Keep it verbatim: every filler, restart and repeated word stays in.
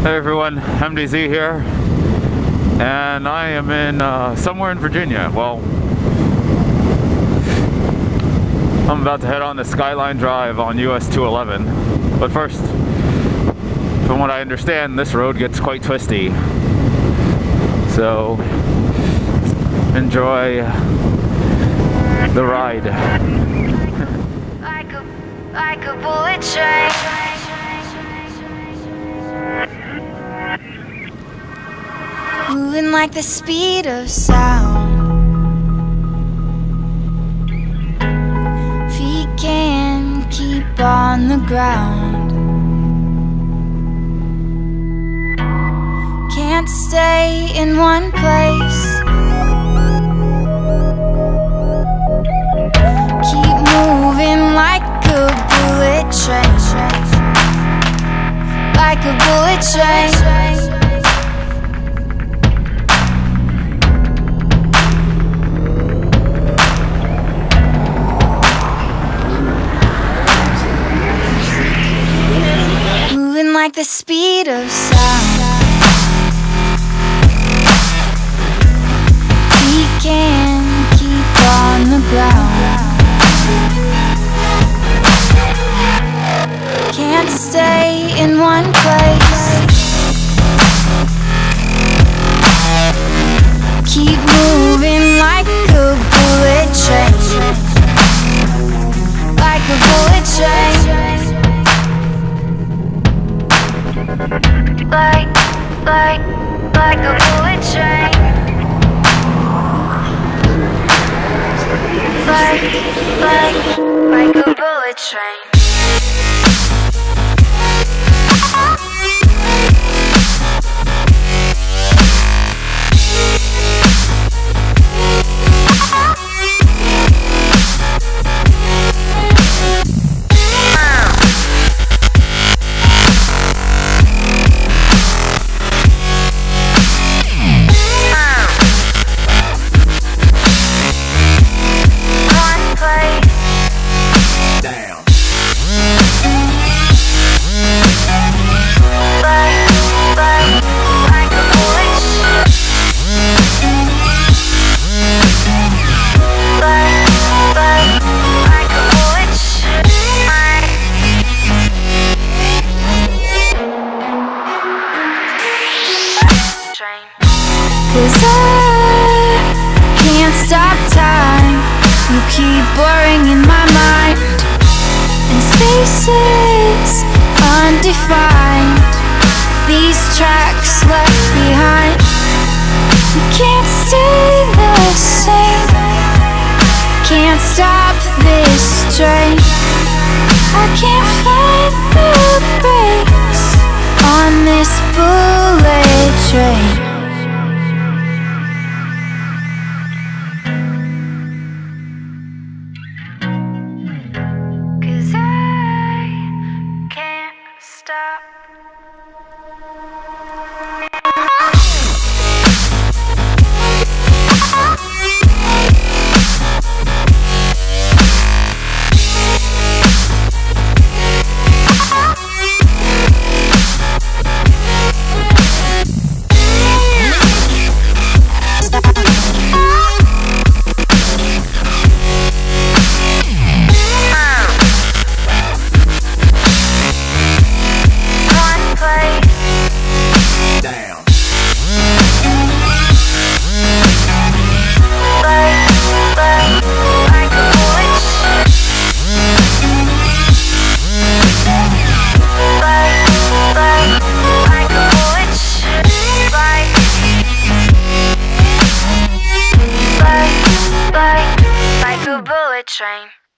Hey everyone, M D Z here, and I am in uh, somewhere in Virginia. Well, I'm about to head on to Skyline Drive on U S two eleven, but first, from what I understand, this road gets quite twisty, so enjoy the ride. Like a, like a bullet train. Moving like the speed of sound. Feet can't keep on the ground. Can't stay in one place. Keep moving like a bullet train. Like a bullet train. Like the speed of sound. We can keep on the ground. Can't stay in one place. Keep moving like a bullet train. Like a bullet train. Like, like, like a bullet train. Like, like, like a bullet train. Cause I can't stop time. You keep blurring in my mind, and spaces undefined. These tracks left behind. You can't stay the same. Can't stop this train. I can't find the brakes on this bullet train. Stop. Like a bullet train.